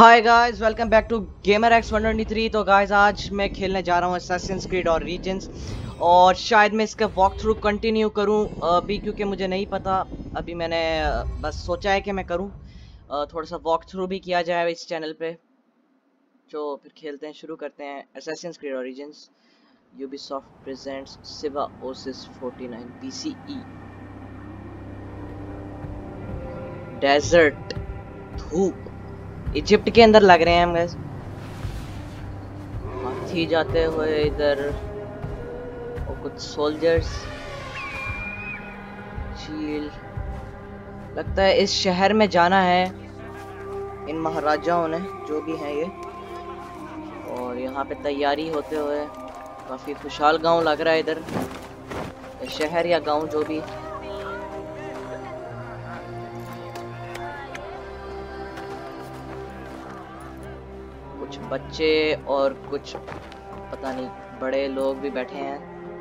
Hi guys, welcome back to gamer X 123। तो guys आज मैं खेलने जा रहा हूँ असैसिन्स क्रीड ओरिजिन्स और शायद मैं इसका वॉक थ्रू कंटिन्यू करूँ अभी, क्योंकि मुझे नहीं पता। अभी मैंने बस सोचा है कि मैं करूँ, थोड़ा सा वॉक थ्रू भी किया जाए इस चैनल पे। तो फिर खेलते हैं, शुरू करते हैं Assassin's Creed Origins. Ubisoft presents Siwa oasis 49 BCE। Desert, धूप, इजिप्ट के अंदर लग रहे हैं हम गैस। हाथी जाते हुए इधर और कुछ सोल्जर्स, शील्ड। लगता है इस शहर में जाना है इन महाराजाओं ने, जो भी हैं ये। और यहाँ पे तैयारी होते हुए काफी खुशहाल गांव लग रहा है इधर, शहर या गांव जो भी। कुछ बच्चे और कुछ पता नहीं बड़े लोग भी बैठे हैं।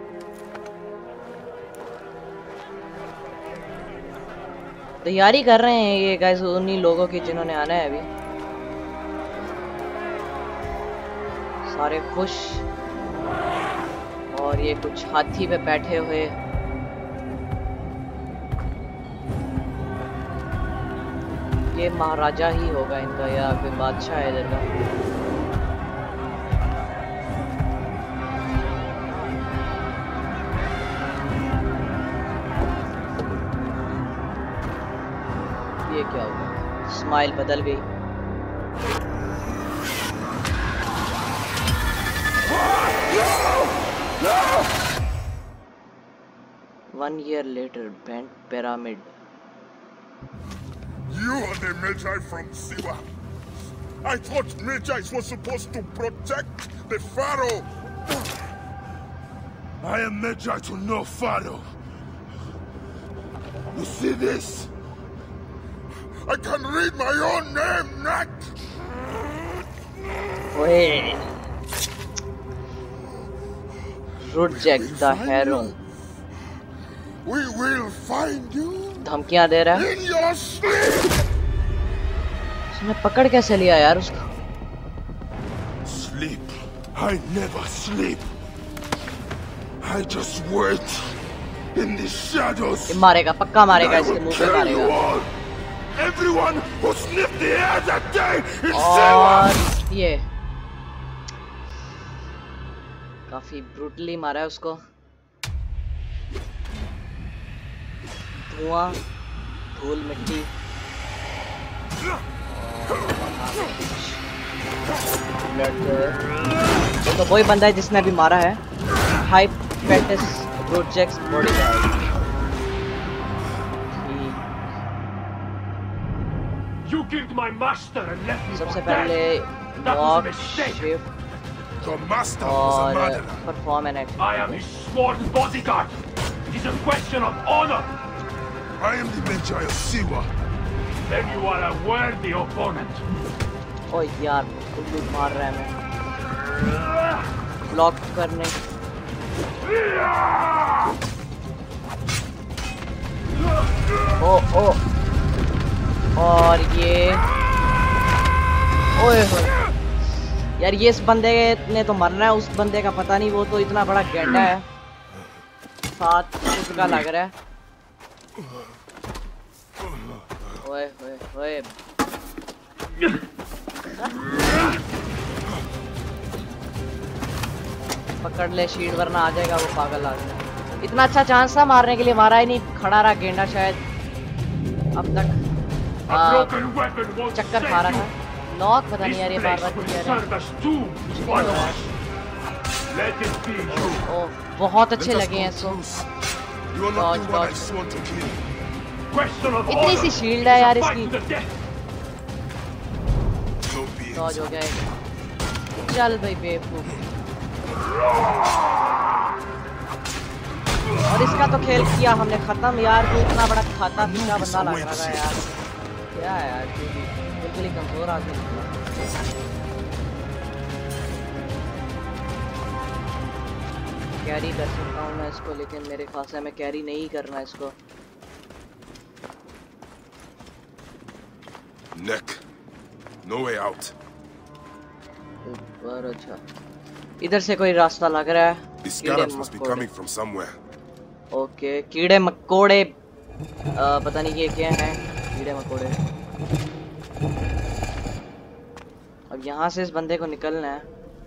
तैयारी कर रहे हैं ये गाइस उन्हीं लोगों की जिन्होंने आना है। अभी सारे खुश, और ये कुछ हाथी पे बैठे हुए। ये महाराजा ही होगा इनका या कोई बादशाह है इधर का। ये क्या हुआ? स्माइल बदल गई। One year later, bent pyramid. You are the Magi from Siwa. I thought Magi was supposed to protect the Pharaoh. I am Magi to no Pharaoh. You see this? I can read my own name, Nak. Wait. Rudjek the hero. We will find you. धमकियां दे रहा है। In your sleep. उसने पकड़ कैसे लिया यार उसको? Sleep. I never sleep. I just wait in the shadows. ये मारेगा, पक्का मारेगा, इसके मुंह पे मारेगा। Everyone who sniffed the air that day in और ये काफी ब्रूटली मारा है उसको। धुआं, धूल, मिट्टी। ये तो वही बंदा है जिसने अभी मारा है। हाइपेटस projects body guard. You killed my master and left me सबसे for पहले dead. That was a walk, mistake. Shift The master was a और murderer. Perform an act. I am his sworn bodyguard. It is a question of honor. I am the Magi of Siwa. Then you are a worthy opponent. ओ यार उल्लू मार रहा है मैं। Block करने। ओ ओ और ये ओए होए यार, ये इस बंदे ने तो मरना है, उस बंदे का पता नहीं, वो तो इतना बड़ा गेंडा है, 7 फुट का लग रहा है। ओए होए होए। पकड़ ले शील्ड, वरना आ जाएगा वो पागल आदमी। इतना अच्छा चांस था मारने के लिए, मारा ही नहीं, खड़ा रहा गेंडा शायद अब तक। चक्कर खा रहा था। लॉक पता नहीं यार, ये बार बार क्यों कह रहा है। ओह बहुत अच्छे लगे हैं इसको। इतनी सी शील्ड है यार इसकी। डॉज हो गया। चल भाई बेवकूफ। और इसका तो खेल किया हमने खत्म यार। तू इतना बड़ा खाता पीता बंदा लग रहा है यार। क्या है यार, बिल्कुल ही कमजोर आदमी निकला। कैरी कर सकता हूँ मैं इसको, लेकिन मेरे ख्याल से मैं कैरी नहीं करना इसको। Neck. No way out. ऊपर अच्छा इधर से कोई रास्ता लग रहा है These scarabs must be coming from somewhere. Okay कीड़े मकोड़े पता नहीं ये क्या है कीड़े मकोड़े अब यहाँ से इस बंदे को निकलना है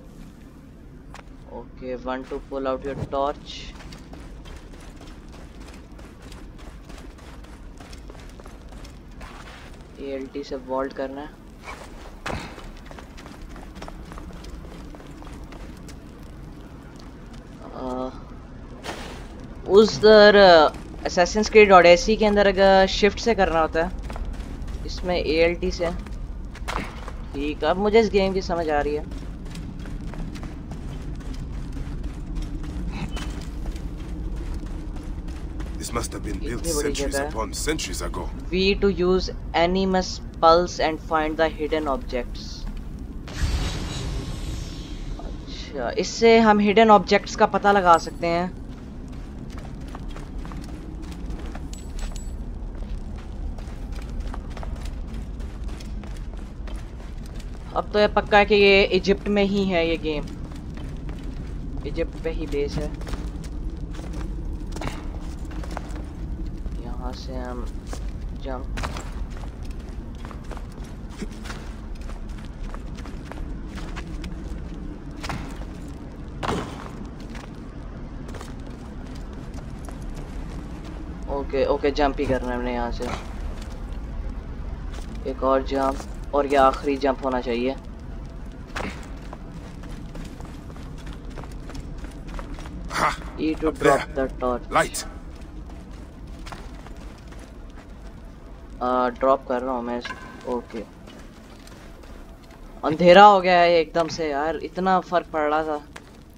okay 1 to pull out your torch ALT से वॉल्ट करना है उधर Assassin's Creed Odyssey के अंदर अगर शिफ्ट से करना होता है इसमें ALT से ठीक अब मुझे इस गेम की समझ आ रही है This must have been built centuries upon centuries ago. V to use Animus Pulse and find the hidden objects. अच्छा इससे हम हिडन ऑब्जेक्ट्स का पता लगा सकते हैं अब तो ये पक्का है कि ये इजिप्ट में ही है ये गेम इजिप्ट पे ही बेस है यहाँ से हम जंप ओके जंप ही करना है हमने यहाँ से एक और जंप और ये आखिरी जंप होना चाहिए E to drop the torch. Light. Drop कर रहा हूँ मैं ओके अंधेरा हो गया है एकदम से यार इतना फर्क पड़ रहा था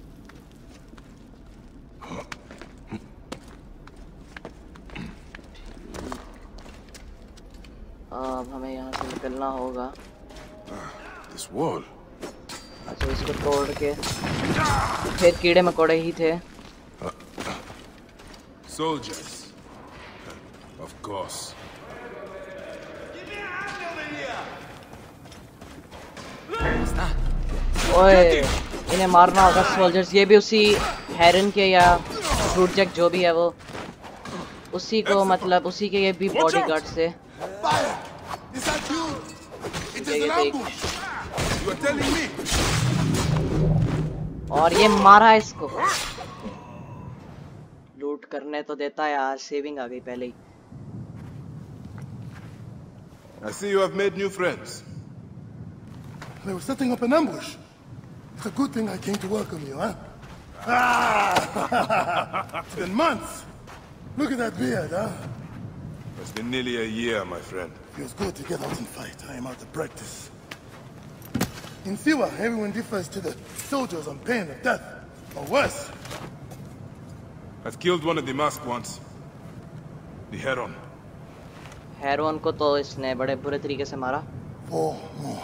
अब हमें यहाँ से निकलना होगा This wall. अच्छा इसको तोड़ के फिर कीड़े मकोड़े ही थे Soldiers. Of course. ओए इन्हें मारना होगा सोल्जर्स ये भी उसी हेरन के या फ्रूटजैक जो भी है वो उसी को मतलब उसी के ये भी बॉडीगार्ड से और ये मारा है इसको लूट करने तो देता है यार सेविंग आ गई पहले ही I see you have made new friends. They were setting up an ambush. It's a good thing I came to welcome you, huh? Ah! It's been months. Look at that beard, huh? It's been nearly a year, my friend. Feels good to get out and fight. I am out of practice. In Siwa, everyone defers to the soldiers on pain of death, or worse. I've killed one of the masked ones. The Heron. Heron को तो इसने बड़े बुरे तरीके से मारा 4 more.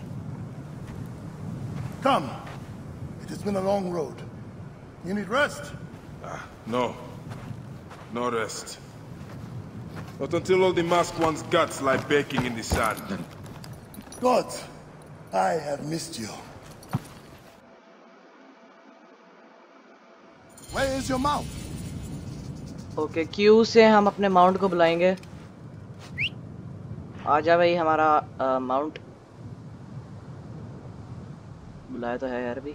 Come. It has been a long road. You need rest? No. No rest. Not until all the masked one's guts lie baking in the sand. God, I have missed you. Where is your mount? Okay Q से हम अपने mount को बुलाएंगे आजा भाई हमारा mount बुलाया तो है यार भी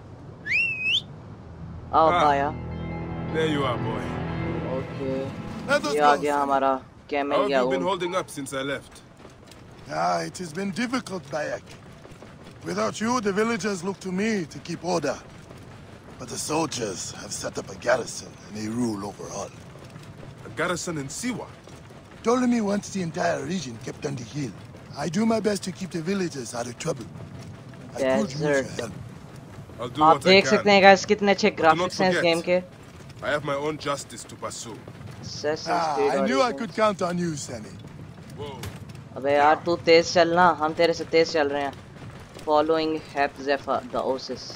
आओ आया There you are, boy. Okay ये आ गया हमारा कैमल How या have you been holding up since I left? It has been difficult, Bayek. Without you, the villagers look to me to keep order. But the soldiers have set up a garrison, and they rule over all. A garrison in Siwa? Ptolemy wants the entire region kept under heel. I do my best to keep the villagers out of trouble. I could use your help. I'll do आप what I देख can. सकते हैं guys कितने अच्छे graphics हैं इस game के I have my own justice to pursue. I knew I could count on you, Sammy. Whoa. अबे यार तू तेज चलना हम तेरे से तेज चल रहे हैं following Hepzefa the Osis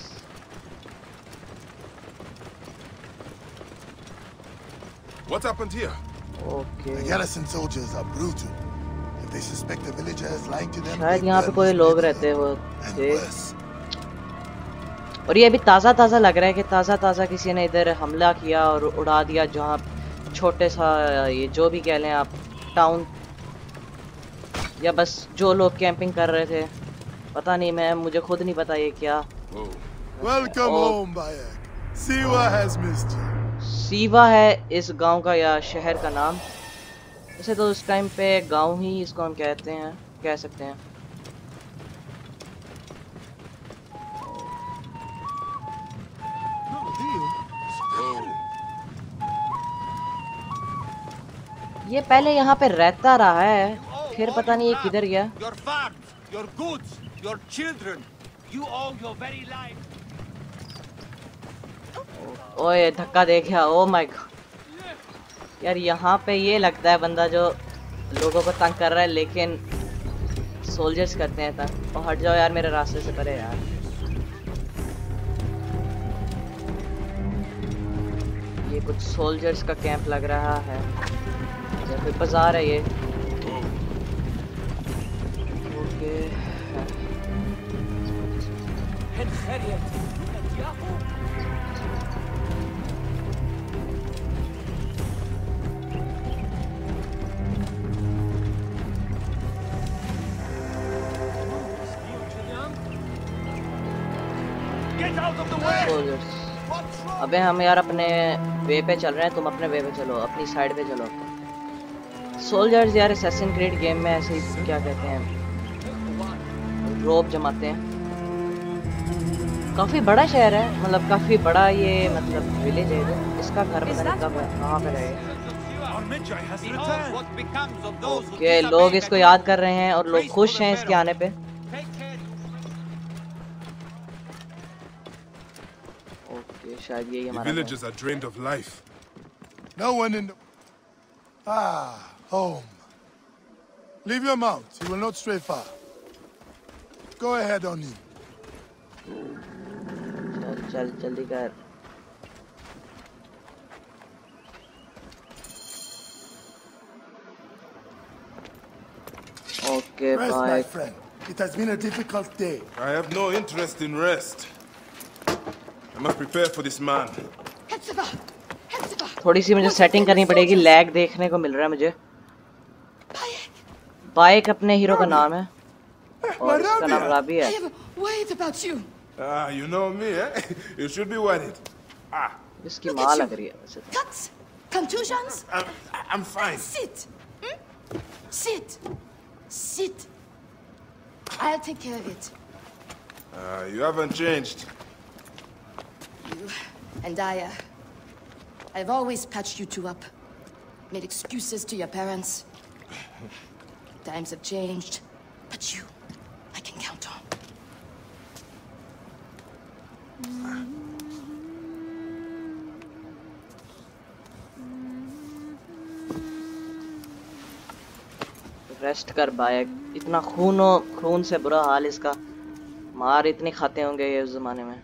What happened here? Okay. The garrison soldiers are brutal. They they suspect the villagers lying to them. शायद यहाँ पे कोई लोग रहते हो थे। worse. और ये अभी ताज़ा ताज़ा लग रहा है कि ताज़ा ताज़ा किसी ने इधर हमला किया और उड़ा दिया, जहाँ छोटे सा ये जो भी कह लें आप टाउन, या बस जो लोग कैंपिंग कर रहे थे, पता नहीं, मुझे खुद नहीं पता ये क्या। Welcome home, Bayek. Siwa has missed you. Siva है इस गांव का या शहर का नाम। वैसे तो उस टाइम पे गांव ही इसको हम कह सकते हैं। ये पहले यहाँ पे रहता रहा है, फिर पता नहीं ये किधर गया। Your farms, your goods, your children, you owe your very life. ओए धक्का दे गया, ओ माय गॉड। यार यहाँ पे ये लगता है बंदा जो लोगों को तंग कर रहा है, लेकिन सोल्जर्स करते हैं तंग। और हट जाओ यार मेरे रास्ते से परे यार। ये कुछ सोल्जर्स का कैंप लग रहा है, या कोई बाजार है ये। ओके सोल्जर्स, अबे हम यार अपने वे पे चल रहे हैं, तुम अपने वे पे चलो, अपनी साइड पे चलो। सोल्जर्स यार असैसिन क्रीड गेम में ऐसे ही क्या कहते हैं, रोप जमाते हैं। काफी बड़ा शहर है, मतलब काफी बड़ा ये मतलब विलेज है। इसका घर पता नहीं कब कहाँ पे रहेगा। ओके लोग इसको याद कर रहे हैं और लोग खुश हैं इसके आने पे। शायद यही हमारा villagers are drained of life. No one in the... home. Leave your mount. You will not stray far. Go ahead on in. चल जल्दी कर। Okay, rest, bye. my friend. It has been a difficult day. I have no interest in rest. I must prepare for this man. थोड़ी सी मुझे setting करनी पड़ेगी, lag देखने को मिल रहा है मुझे। बाइक अपने हीरो का नाम है और इसका नाम राबी है। You know me, eh? You should be worried. इसकी माँ लग रही है वैसे तो। Cuts? Contusions? I'm fine. Sit. Sit. Sit. I'll take care of it. You haven't changed. You and I've always patched you two up. Made excuses to your parents. Times have changed, but you, I can count on. Rest कर bike, इतना खून से बुरा हाल इसका, मार इतनी खाते होंगे ये उस जमाने में।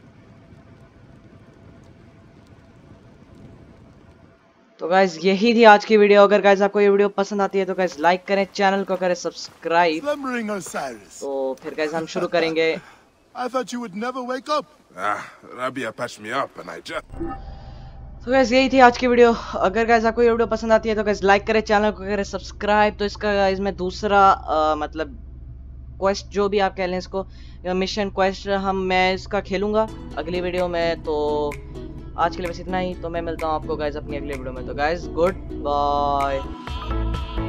तो गाइज यही थी आज की वीडियो। अगर गाइज आपको ये वीडियो पसंद आती है तो गाइज लाइक करें, चैनल को करें सब्सक्राइब। तो फिर गाइज हम शुरू करेंगे। I thought you would never wake up. Rabia patched me up and I just... तो गाइज यही थी आज की वीडियो। अगर गाइज आपको ये वीडियो पसंद आती है तो गाइज लाइक करें, चैनल को करें सब्सक्राइब। तो इसका गाइज मैं दूसरा मतलब क्वेस्ट जो भी आप कह लें इसको, मिशन क्वेस्ट मैं इसका खेलूंगा अगली वीडियो में। तो आज के लिए बस इतना ही। तो मैं मिलता हूँ आपको गाइज अपनी अगली वीडियो में। तो गाइज गुड बाय।